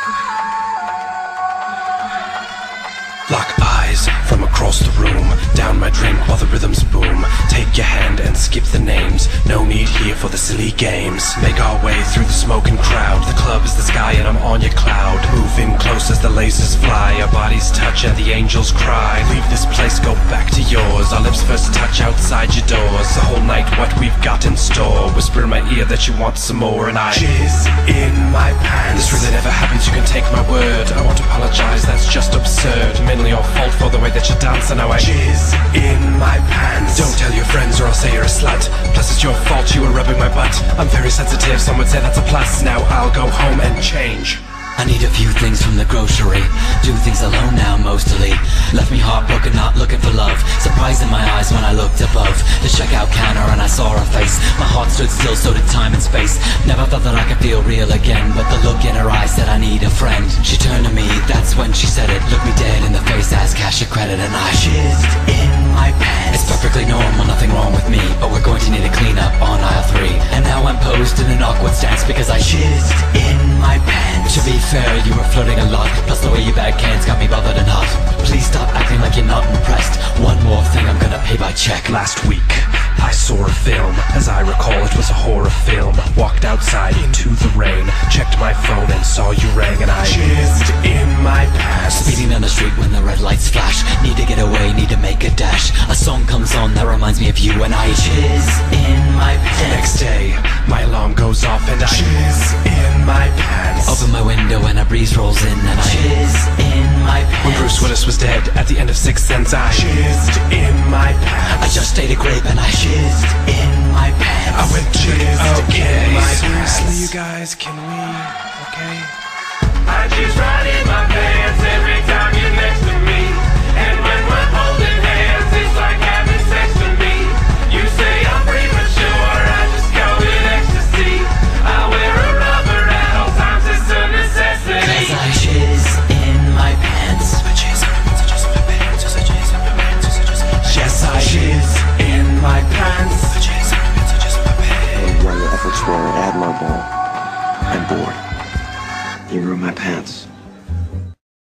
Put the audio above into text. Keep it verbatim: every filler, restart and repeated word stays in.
Lock eyes from across the room. Down my drink while the rhythms boom. Take your hand and skip the names. No need here for the silly games. Make our way through the smoking crowd. The club is the sky and I'm on your cloud. Moving close as the lasers fly. Our bodies touch and the angels cry. Leave this place, go back to yours. Our lips first touch outside your doors. The whole night what we've got in store. Whisper in my ear that you want some more. And I jizz in my pants. This really never happens, you can take my word. I won't apologize, that's just absurd. Mainly your fault for the way that you dance. And now I jizz in my pants. Don't tell your friends or I'll say you're a slut. Plus it's your fault you were rubbing my butt. I'm very sensitive, some would say that's a plus. Now I'll go home and change. I need a few things from the grocery. Do things alone now mostly. Left me heartbroken, not looking for love. Surprise in my eyes when I looked above the checkout counter and I saw her face. My heart stood still, so did time and space. Never thought that I could feel real again, but the look in her eyes said I need a friend. She turned to me, that's when she said it. Looked me dead in the face, asked cash or credit, and I jizzed in my pants. It's perfectly normal, nothing wrong with me, but we're going to need a cleanup on aisle three. And now I'm posed in an awkward stance because I jizzed in my pants. To be fair, you were flirting a lot, plus the way you bag cans got me bothered and hot. Please stop acting like you're not impressed. One more thing, I'm gonna pay by check. Last week, I saw a film. As I recall, it was a horror film. Walked outside into the rain, checked my phone and saw you rang, and I jizzed in my pants. Speeding down the street when the red lights flash. Need to get away, need to make a dash. A song comes on that reminds me of you, and I jizz in my pants. The next day, my alarm goes off and I jizz in my pants. Open my window and a breeze rolls in and I jizz in my pants. When Bruce Willis was dead at the end of Sixth Sense, I jizzed in my pants. I just ate a grape and I jizzed in my pants. I went jizzed okay. in my Seriously, pants. you guys, can we? Okay. I jizz right in my pants every time you're next to me. And when we're holding hands, it's like having sex to me. You say I'm premature, I just go in ecstasy. I wear a rubber at all times, it's a necessity. Cause I jizz in my pants. Yes, I jizz in my pants. And while your efforts were admirable, I'm bored. You ruined my pants.